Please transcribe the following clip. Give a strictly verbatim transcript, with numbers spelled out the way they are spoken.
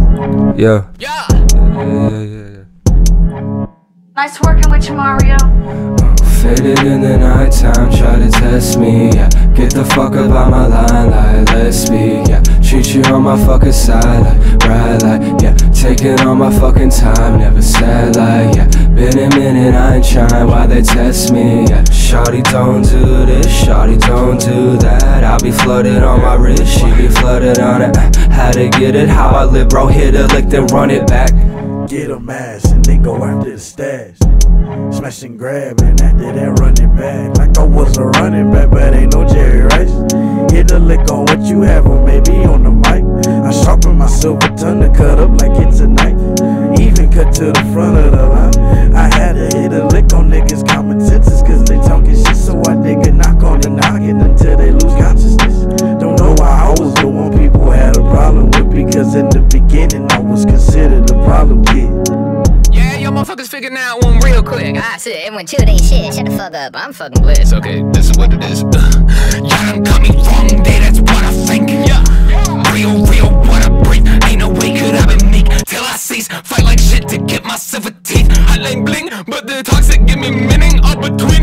Yeah. Yeah. Yeah, yeah, yeah, yeah. Nice working with you, Mario. Faded in the nighttime, try to test me, yeah. Get the fuck up out my line, like, let's speak, yeah. Treat you on my fucking side, like, ride like, yeah. Taking all my fucking time, never sad, like, yeah. Been a minute, I ain't trying, why they test me, yeah. Shawty don't do this, shawty don't do that. I be flooded on my wrist, she be flooded on it. How to get it, how I live, bro, hit a lick, then run it back. Get a mask and then go after the stash. Smash and grab and after that run it back. Like I was a running back, but ain't no Jerry Rice. Hit a lick on what you have or maybe on the mic. I sharpen my silver tongue to cut up like it's a knife. Even cut to the front of the line. I had to hit a lick on niggas' common senses, cause they talking shit, so I dig a knock on the noggin until they lose consciousness. Don't know why I was the one people had a problem with, because in the beginning I was considered a problem kid. Yeah, yo motherfuckers figured out one real quick. I said everyone chill they shit, shut the fuck up, I'm fucking blessed. Okay, this is what it is. Y'all done got me wrong, day, that's what I think. Yeah, real, real, what I breathe. Ain't no way could I be meek till I cease. Fight like shit to get my silver teeth. I ain't bling, but the toxic give me meaning up between.